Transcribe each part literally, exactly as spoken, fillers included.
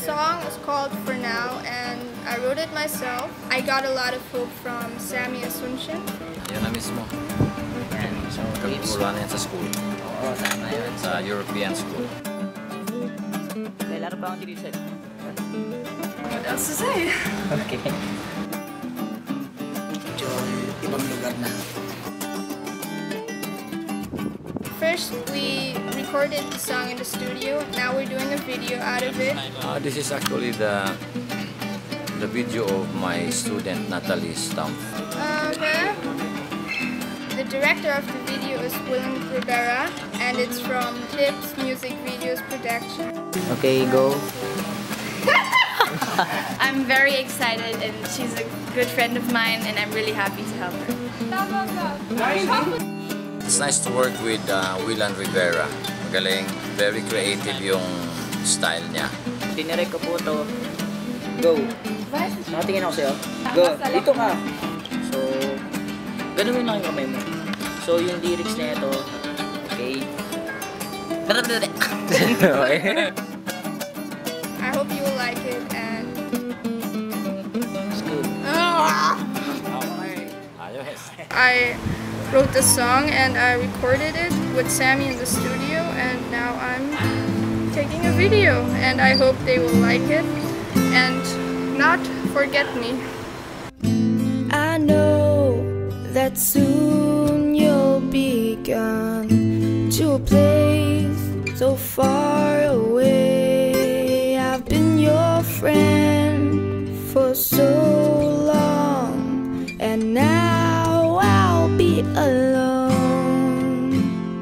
song is called For Now and I wrote it myself. I got a lot of help from Sammy Asuncion. Yan na mismo. Yan. So, Kagpuluan yan sa school. Oo, tama yun. Sa European school. May laro pa akong dito. What else to say? Okay. Medyo ibang lugar na. First, we recorded the song in the studio. Now we're doing a video out of it. Uh, this is actually the the video of my student Natalie Stumpf. Okay. The director of the video is Willan Rivera, and it's from Clips Music Videos Production. Okay, go. I'm very excited, and she's a good friend of mine, and I'm really happy to help her. It's nice to work with uh, Willan Rivera. Magaling, very creative yung style niya. Tinirek ko po ito. Go. Nakatingin ako sa'yo. Go. Dito ka. So, ganun lang yung kamay mo. So, yung lyrics na ito, okay. I hope you will like it and... It's good. I wrote the song and I recorded it with Sammy in the studio, and now I'm taking a video, and I hope they will like it and not forget me. I know that soon you'll be gone to a place so far away. I've been your friend for so long, and now I'll be alone.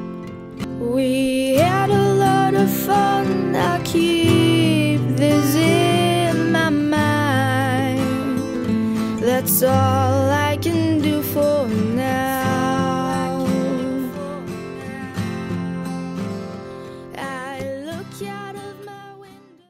We had a lot of fun, I keep this in my mind. That's all I can do for